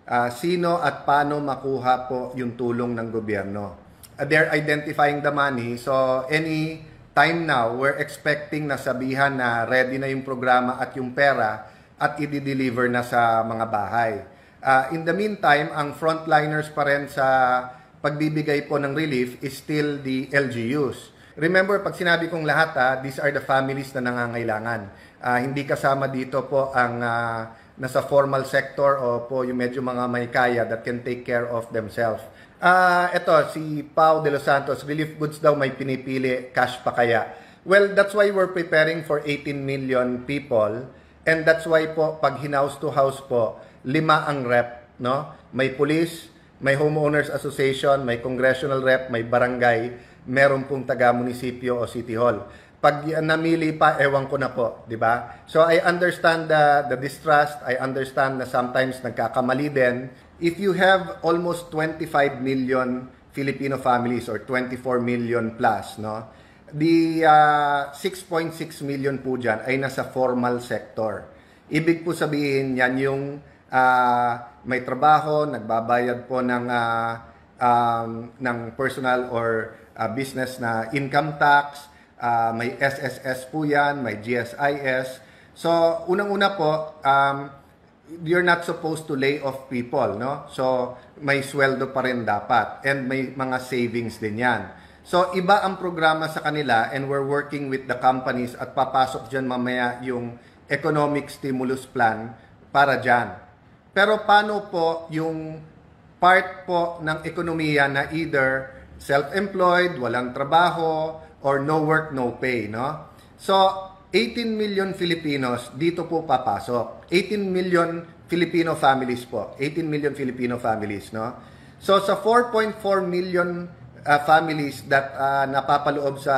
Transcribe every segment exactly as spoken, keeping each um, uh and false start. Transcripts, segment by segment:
uh, sino at paano makuha po yung tulong ng gobyerno. Uh, they're identifying the money, so any time now, we're expecting na sabihan na ready na yung programa at yung pera at i-deliver na sa mga bahay. Uh, in the meantime, ang frontliners pa rin sa pagbibigay po ng relief is still the L G Us. Remember, pag sinabi kong lahat, ha, these are the families na nangangailangan. Uh, hindi kasama dito po ang uh, nasa formal sector o po yung medyo mga may kaya that can take care of themselves. Uh, ito, si Pao de los Santos, relief goods daw may pinipili, cash pa kaya? Well, that's why we're preparing for eighteen million people, and that's why po, pag hinouse to house po, lima ang rep, no? May police, may homeowners association, may congressional rep, may barangay, meron pong taga-munisipyo o city hall. Pag namili pa, ewan ko na po, di ba? So I understand the, the distrust, I understand na sometimes nagkakamali din. If you have almost twenty-five million Filipino families or twenty-four million plus, no? The uh, six point six million po dyan ay nasa formal sector. Ibig po sabihin yan yung uh, may trabaho, nagbabayad po ng, uh, um, ng personal or uh, business na income tax, uh, may S S S po yan, may G S I S. So, unang-una po, um, you're not supposed to lay off people, no? So, may sweldo pa rin dapat and may mga savings din yan. So, iba ang programa sa kanila and we're working with the companies at papasok dyan mamaya yung economic stimulus plan para dyan. Pero paano po yung part po ng ekonomiya na either self-employed, walang trabaho, or no work, no pay, no? So, eighteen million Filipinos dito po papasok. eighteen million Filipino families po. eighteen million Filipino families, no? So sa four point four million uh, families that uh, napapaloob sa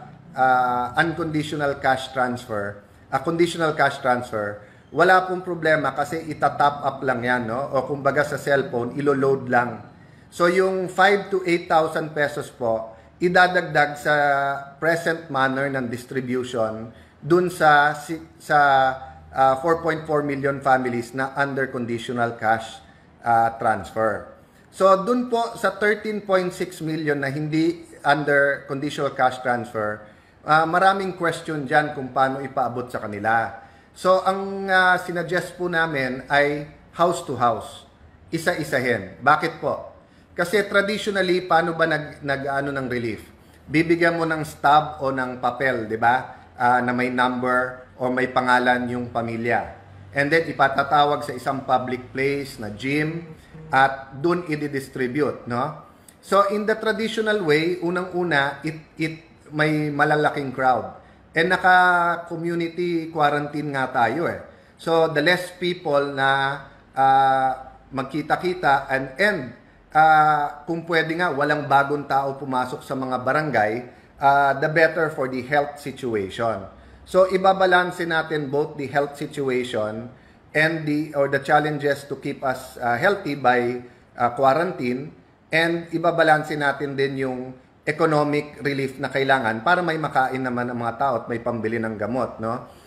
uh, unconditional cash transfer, a uh, conditional cash transfer, wala pong problema kasi itatop up lang yan, no? O kumbaga sa cellphone, ilo-load lang. So yung five to eight thousand pesos po, idadagdag sa present manner ng distribution dun sa sa uh, four point four million families na under conditional cash uh, transfer. So dun po sa thirteen point six million na hindi under conditional cash transfer, uh, maraming question dyan kung paano ipaabot sa kanila. So ang uh, sinuggest po namin ay house to house. Isa-isahin. Bakit po? Kasi traditionally, paano ba nag, nag ano ng relief? Bibigyan mo ng stub o ng papel, di ba? Uh, na may number o may pangalan yung pamilya. And then ipatatawag sa isang public place na gym at dun i-distribute, no? So in the traditional way, unang-una, it, it may malalaking crowd. And naka-community quarantine nga tayo eh. So the less people na uh, magkita-kita and, and uh, kung pwede nga, walang bagong tao pumasok sa mga barangay, Uh, the better for the health situation. So ibabalanse natin both the health situation and the or the challenges to keep us uh, healthy by uh, quarantine, and ibabalanse natin din yung economic relief na kailangan para may makain naman ang mga tao at may pambili ng gamot, no?